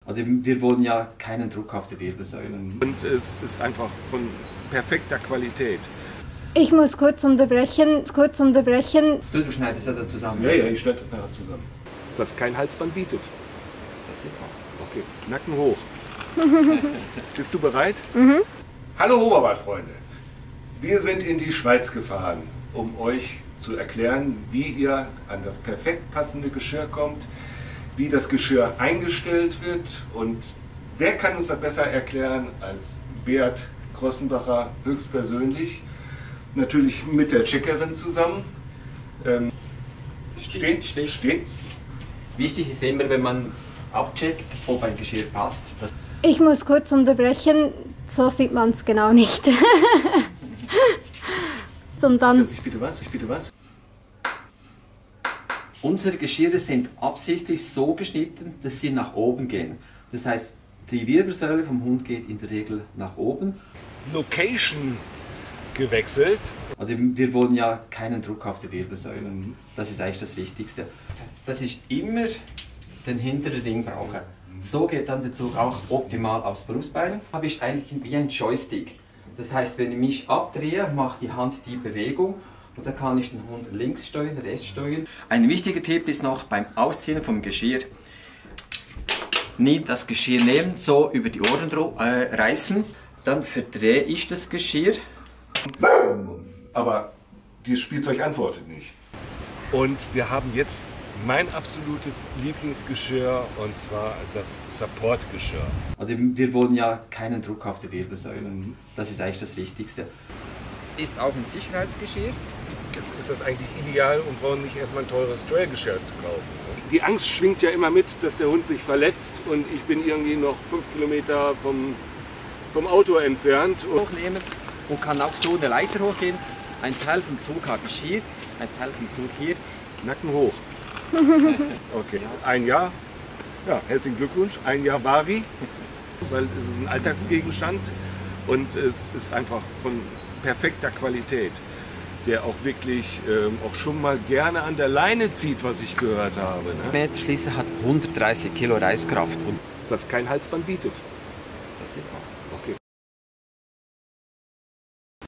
Also wir wollen ja keinen Druck auf die Wirbelsäule. Und es ist einfach von perfekter Qualität. Ich muss kurz unterbrechen. Du schneidest ja da zusammen. Ja, ich schneide das nachher zusammen. Was kein Halsband bietet. Das ist wahr. Okay, Nacken hoch. Bist du bereit? Hallo Hoverboard-Freunde. Wir sind in die Schweiz gefahren, um euch zu erklären, wie ihr an das perfekt passende Geschirr kommt, wie das Geschirr eingestellt wird, und wer kann uns das besser erklären als Beat Grossenbacher höchstpersönlich, natürlich mit der Checkerin zusammen. Stehen. Wichtig ist immer, wenn man abcheckt, ob ein Geschirr passt. Ich muss kurz unterbrechen, so sieht man es genau nicht. Und dann Ich bitte was? Unsere Geschirre sind absichtlich so geschnitten, dass sie nach oben gehen. Das heißt, die Wirbelsäule vom Hund geht in der Regel nach oben. Location gewechselt. Also wir wollen ja keinen Druck auf die Wirbelsäule. Das ist eigentlich das Wichtigste. Dass ich immer den hinteren Ring brauche. So geht dann der Zug auch optimal aufs Brustbein. Habe ich eigentlich wie ein Joystick. Das heißt, wenn ich mich abdrehe, macht die Hand die Bewegung und dann kann ich den Hund links steuern, rechts steuern. Ein wichtiger Tipp ist noch beim Ausziehen vom Geschirr: nie das Geschirr nehmen, so über die Ohren reißen. Dann verdrehe ich das Geschirr. Aber dieses Spielzeug antwortet nicht. Und wir haben jetzt mein absolutes Lieblingsgeschirr, und zwar das Support-Geschirr. Also wir wollen ja keinen Druck auf die Wirbelsäule. Das ist eigentlich das Wichtigste. Ist auch ein Sicherheitsgeschirr. Ist das eigentlich ideal und brauchen nicht erstmal ein teures Trailgeschirr zu kaufen? Die Angst schwingt ja immer mit, dass der Hund sich verletzt, und ich bin irgendwie noch 5 Kilometer vom Auto entfernt. Hochnehmen und kann auch so eine Leiter hochgehen. Ein Teil vom Zug habe ich hier, ein Teil vom Zug hier. Nacken hoch. Okay, ein Jahr. Ja, herzlichen Glückwunsch. ein Jahr Vari, weil es ist ein Alltagsgegenstand und es ist einfach von perfekter Qualität, der auch wirklich auch schon mal gerne an der Leine zieht, was ich gehört habe. Ne? Der Schließer hat 130 Kilo Reißkraft. Und was kein Halsband bietet. das ist wahr. Okay,